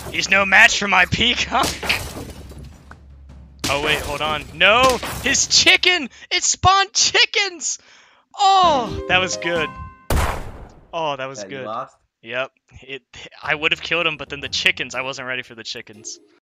He's no match for my peacock. Oh wait, hold on. No, his chicken! It spawned chickens! Oh, that was good. Oh, that was Yeah, you good. lost. Yep. I would have killed him, but then the chickens, I wasn't ready for the chickens.